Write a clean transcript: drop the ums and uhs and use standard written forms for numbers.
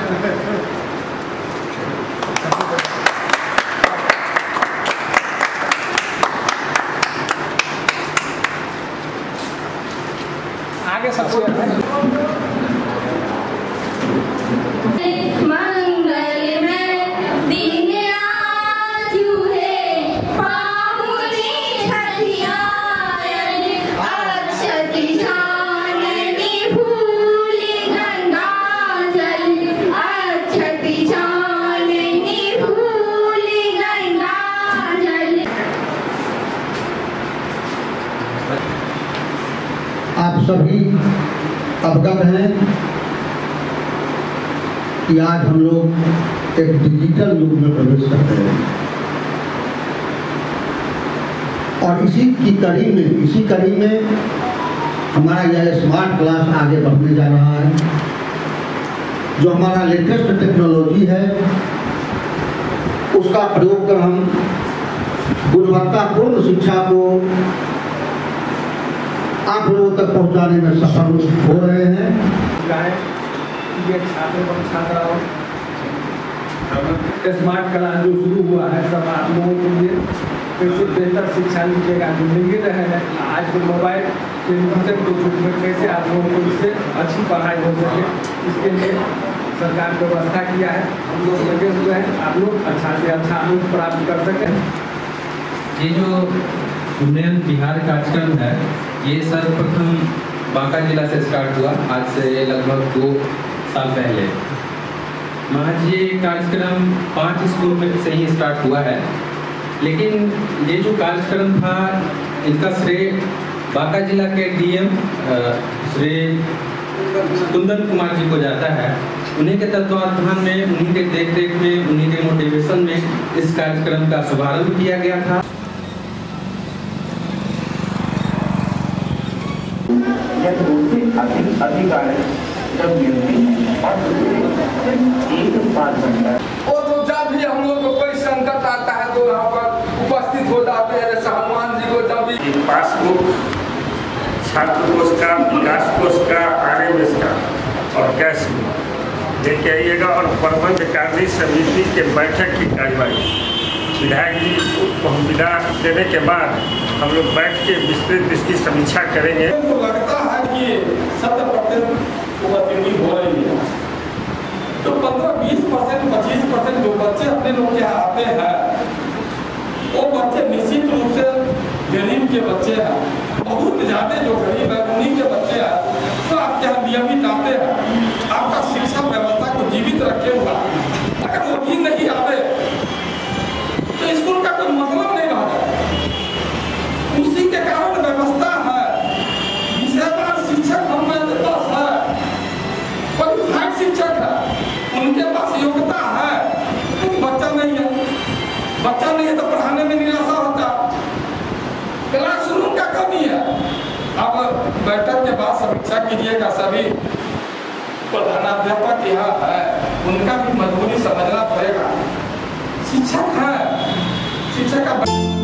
आगे सबसे आप सभी अवगत हैं कि आज हम लोग एक डिजिटल युग में प्रवेश करते हैं और इसी कड़ी में हमारा यह स्मार्ट क्लास आगे बढ़ने जा रहा है। जो हमारा लेटेस्ट टेक्नोलॉजी है उसका प्रयोग कर हम गुणवत्तापूर्ण शिक्षा को आप लोगों तक पहुंचाने में सफल हो रहे हैं। ये छात्र एवं छात्राओं स्मार्ट क्लास जो शुरू हुआ है सब आप लोगों के लिए कैसे बेहतर शिक्षा लीजिएगा जो निगत है आज के मोबाइल टेलीविजन के युग में कैसे आप लोगों को इससे अच्छी पढ़ाई हो सके इसके लिए सरकार ने व्यवस्था किया है। हम लोग लगे हुए हैं आप लोग अच्छा से अच्छा आनंद प्राप्त कर सकें। ये जो उन्नयन बिहार कार्यक्रम है ये सर्वप्रथम बांका जिला से स्टार्ट हुआ आज से लगभग 2 साल पहले। महज ये कार्यक्रम 5 स्कूल में से ही स्टार्ट हुआ है, लेकिन ये जो कार्यक्रम था इनका श्रेय बांका जिला के डीएम श्री कुंदन कुमार जी को जाता है। उन्हीं के तत्वावधान में, उन्हीं के देखरेख में, उन्हीं के मोटिवेशन में इस कार्यक्रम का शुभारंभ किया गया था। अधिकार जब मिलती है और एक बात बनता है और तो जब भी हम लोग को कोई संकट आता है तो यहाँ पर उपस्थित हो जाते हैं। जैसे हनुमान जी को जब भी पासबुक छात्र कोष का, विकास कोष का, RMS का और कैश लेके आइएगा और प्रबंध कार्य समिति के बैठक की कार्यवाही विधायक जी को हम विदा देने के बाद हम लोग बैठ के विस्तृत इसकी समीक्षा करेंगे। तो लगता है कि 70% उपस्थिति हो रही है तो 15-20%, 25% जो बच्चे अपने लोग के यहाँ आते हैं वो बच्चे निश्चित रूप से गरीब के बच्चे हैं। बहुत ज़्यादा जो गरीब है उन्हीं के बच्चे हैं तो आपके यहाँ नियमित आते हैं। आपका शिक्षा व्यवस्था को जीवित रखे हुआ अगर वो भी नहीं आते तो स्कूल का कोई मतलब नहीं रहा। उसी के कारण व्यवस्था है, विषयवार शिक्षक हमारे पास है, क्वालिफाइड शिक्षक है, उनके पास योग्यता है तो बच्चा नहीं है तो पढ़ाने में निराशा होता। क्लासरूम का कमी है। अब बैठक के बाद समीक्षा कीजिएगा। सभी प्रधानाध्यापक यहाँ है उनका भी मजबूरी समझना पड़ेगा। शिक्षक है, शिक्षक का